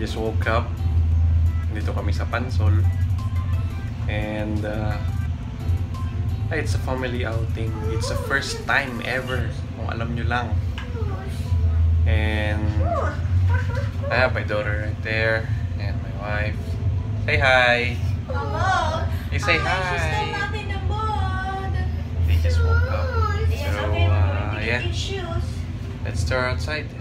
just woke up. Dito kami sa Pansol. And it's a family outing. It's the first time ever, kung alam nyo lang. And I have my daughter right there and my wife. Say hi. Hello. Hey, say hi. She's still not in the mood. They just woke up. Yes, So okay, we're going to yeah, get these shoes. let's start outside.